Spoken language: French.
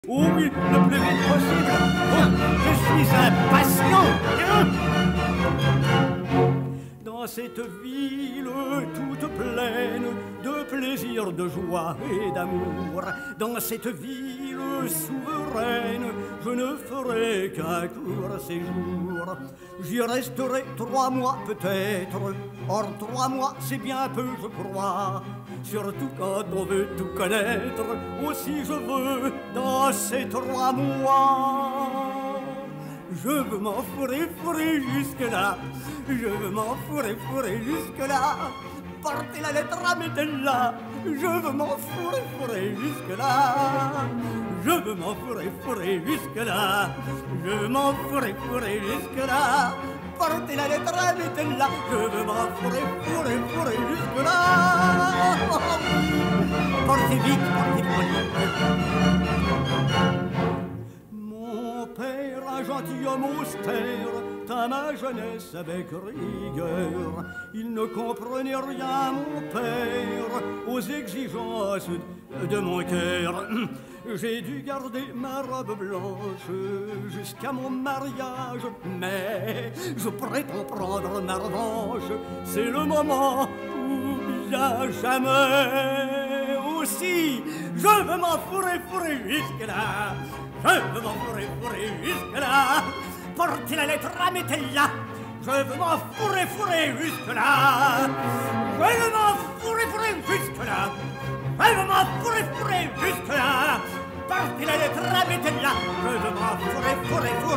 Oh oui, le plus vite possible. Oh, je suis impatient. Dans cette ville toute pleine de plaisir, de joie et d'amour, dans cette ville souveraine, je ne ferai qu'un court séjour. J'y resterai 3 mois peut-être. Or 3 mois, c'est bien peu, je crois. Surtout quand on veut tout connaître. Aussi je veux, dans ces 3 mois, je veux m'enfourrer jusque-là. Je veux m'enfourrer jusque-là. Portez la lettre à Métella. Je veux m'enfourrer jusque-là. Je veux m'enfourrer jusque-là. Je veux m'enfourrer jusque-là. Portez la lettre à Métella. Je veux m'enfourrer jusque-là. Portez vite, portez Mon père, un gentilhomme austère, tint ma jeunesse avec rigueur. Il ne comprenait rien, mon père, aux exigences de mon cœur. J'ai dû garder ma robe blanche jusqu'à mon mariage, mais je prétends prendre ma revanche. C'est le moment ou bien jamais. Aussi, je veux m'enfourrer jusque-là. Je veux m'enfourrer jusque-là. Portez la lettre à Métella. Je veux m'enfourrer jusque-là. Je veux m'enfourrer jusque-là. Je veux m'enfourrer jusque-là. Portez la lettre à Métella. Je veux m'enfourrer